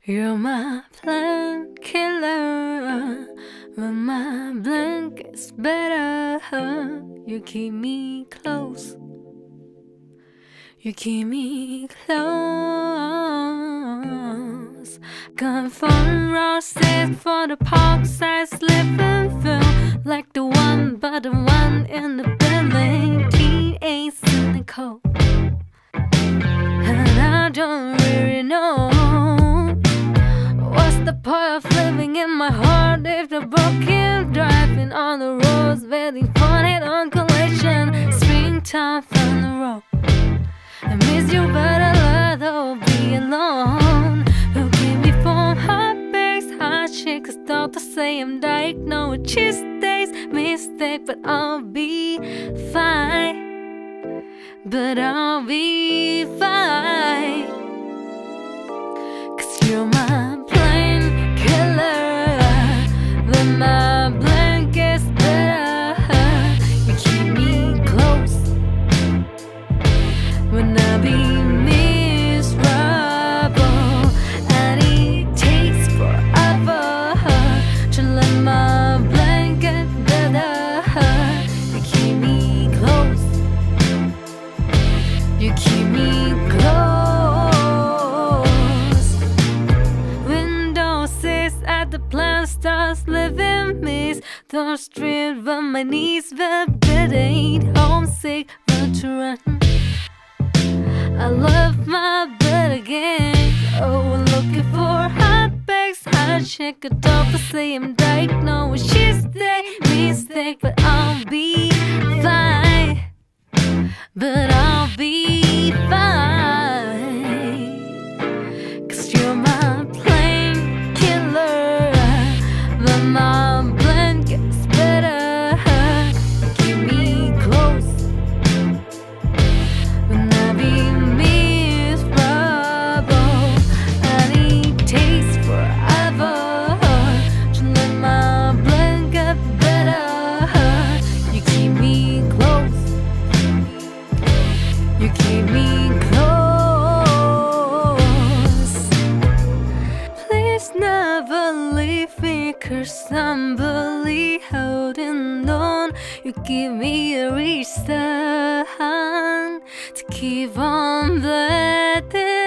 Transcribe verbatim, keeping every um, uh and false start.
You're my painkiller, when my blanket's better. You keep me close, you keep me close. Gone from roses for the parkside living feel like the one, but the one in the building. Teen ain't cynical, and I don't really know what's the point of living in my heart if the broken driving on the roads, waiting for that on collision. Springtime from the road. I miss you, but I'd rather be alone. Who keep me from heartbreaks, heartshake? Cause doctors say I'm diagnosed with cheese days. Mistake, but I'll be fine. But I'll be fine. Cause you're my painkiller, when my blanket's better. You keep me close when I be miserable, and it takes forever to let my blanket better. You keep me close, you keep me close. Window sits at the plant starts living miss. Don't strip on my knees, but bed ain't homesick, but to run. I love my bed again. Oh, looking for heartbreaks, heartshake. A doctor say I'm diagnosed with she's day mistake, but I'll be fine. But I'll be fine. Cause you're my painkiller, but my blanket's better. You keep me close when I be miserable, and it takes forever to let my blanket better. You keep me close, you keep me close. Please never leave me, cause I'm barely holding on. You give me a reason to keep on bleeding.